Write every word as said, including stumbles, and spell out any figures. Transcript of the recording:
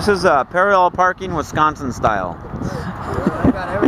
This is uh, parallel parking Wisconsin style. I got everything.